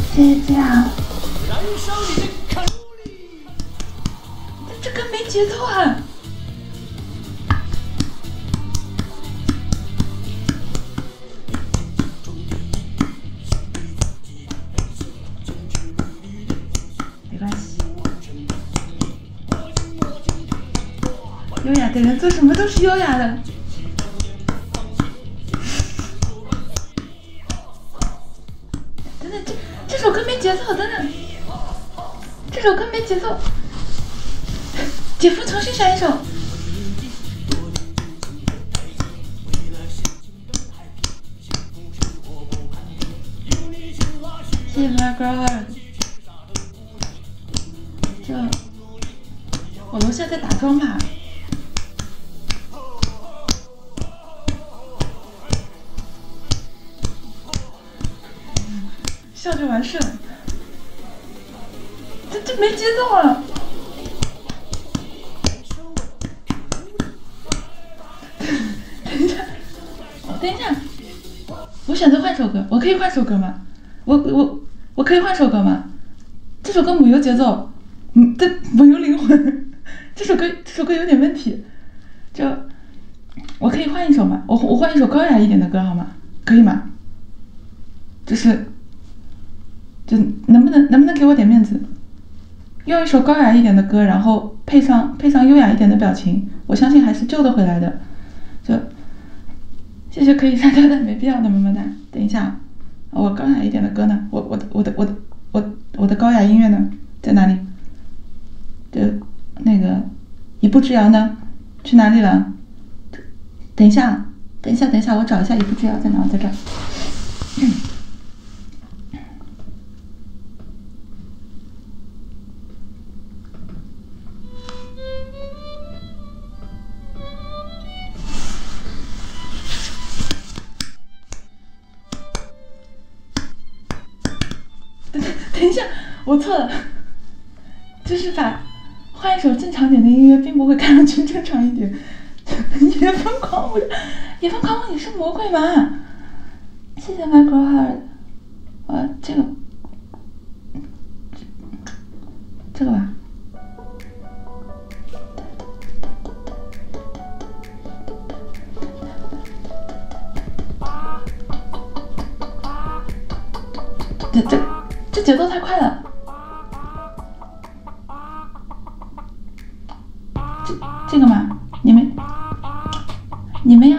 这样。这歌没节奏啊！没关系，优雅的人做什么都是优雅的。等等，这首歌没节奏，等等，这首歌没节奏。姐夫重新选一首。谢谢 My Girl。这，我楼下在打桩吧。笑就完事了。这没节奏啊！等一下，我选择换首歌，我可以换首歌吗？我可以换首歌吗？这首歌没有节奏，这没有灵魂，这首歌有点问题，就我可以换一首吗？我换一首高雅一点的歌好吗？可以吗？就能不能给我点面子？用一首高雅一点的歌，然后配上优雅一点的表情，我相信还是救得回来的。就谢谢可以删掉但没必要的么么哒。等一下，我高雅一点的歌呢？我的高雅音乐呢？在哪里？就那个一步之遥呢？去哪里了？等一下，我找一下一步之遥在哪？在这儿。等一下，我错了，就是换一首正常点的音乐，并不会看上去正常一点。野蜂狂舞，你是魔鬼吗？谢谢 My Girl Heart， 这个吧。这节奏太快了。这个吗？你们要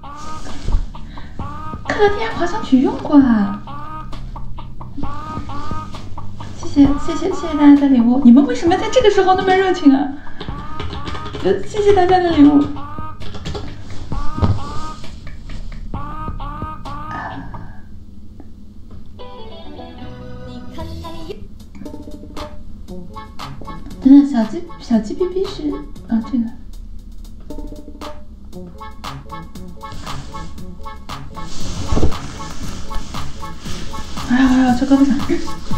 克罗地亚狂想曲用过啊！谢谢大家的礼物。你们为什么在这个时候那么热情啊？谢谢大家的礼物。等等，小鸡 BB 是这个。哎呀，这胳膊上。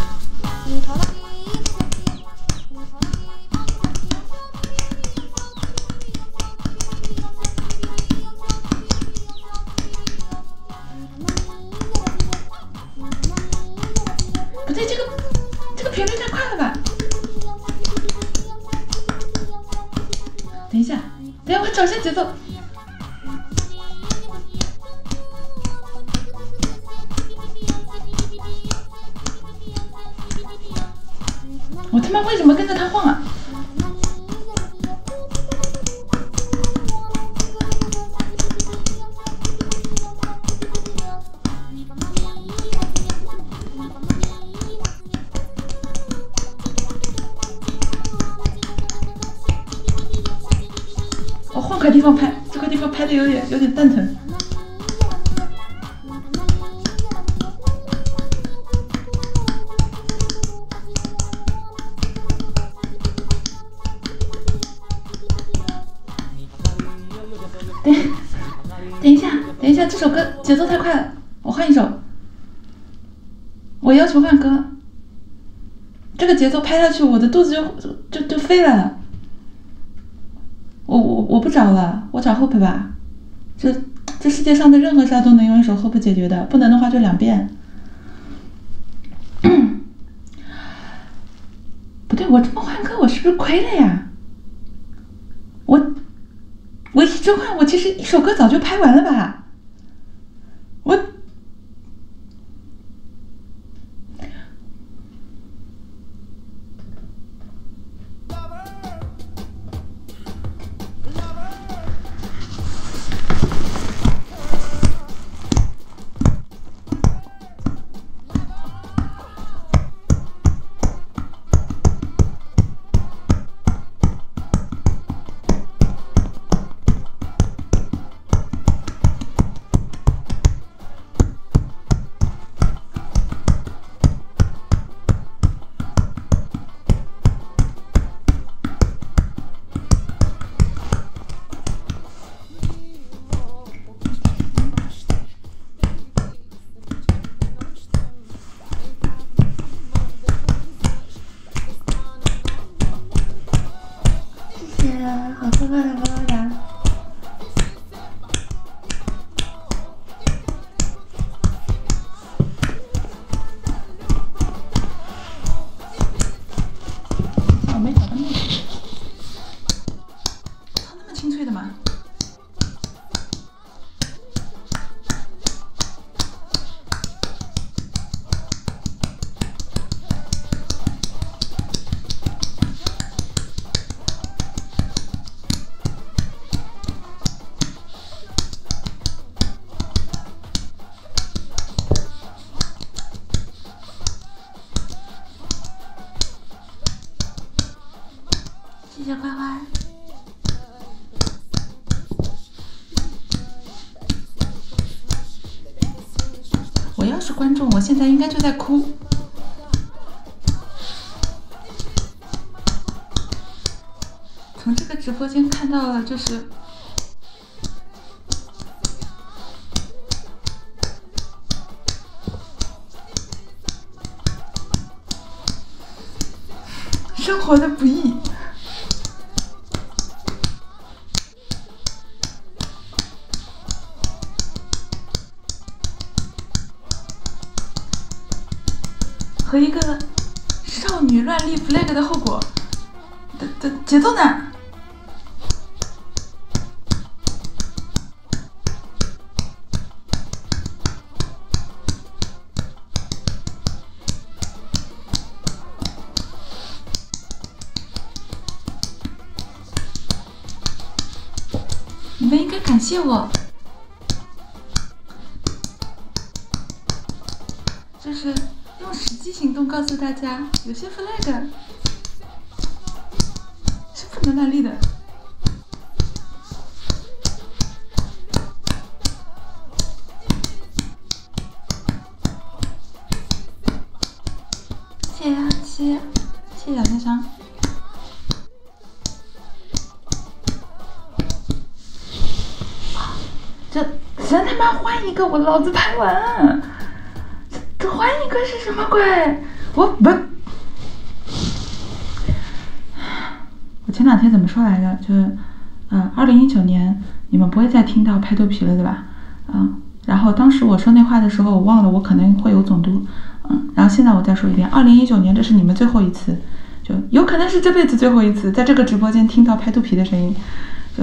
不对，这个频率太快了吧？等一下，我找一下节奏。我他妈为什么跟着他晃啊？我换块地方拍，这块地方拍的有点蛋疼。等一下，这首歌节奏太快了，我换一首。我要求换歌，这个节奏拍下去，我的肚子就飞了。我不找了，我找 Hope 吧。这世界上的任何杀都能用一首 Hope 解决的，不能的话就2遍。 不对，我这么换歌，我是不是亏了呀？我一直换，我其实一首歌早就拍完了吧？我。好快快的么么哒！我没找到那个，它那么清脆的吗？谢谢乖乖。我要是观众，我现在应该就在哭。从这个直播间看到了，就是生活的不易。和一个少女乱立 flag 的后果的节奏呢？你们应该感谢我，就是用实际行动告诉大家，有些 flag 是不能乱立的。谢谢谢小先生。这真他妈换一个，我老子拍完。这换一个是什么鬼？我前两天怎么说来着？就是2019年你们不会再听到拍肚皮了，对吧？然后当时我说那话的时候，我忘了我可能会有总督。然后现在我再说一遍，2019年这是你们最后一次，就有可能是这辈子最后一次在这个直播间听到拍肚皮的声音，就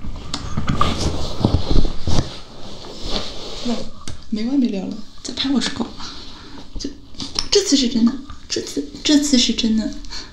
没完没了了，再拍我是狗。这次是真的，这次是真的。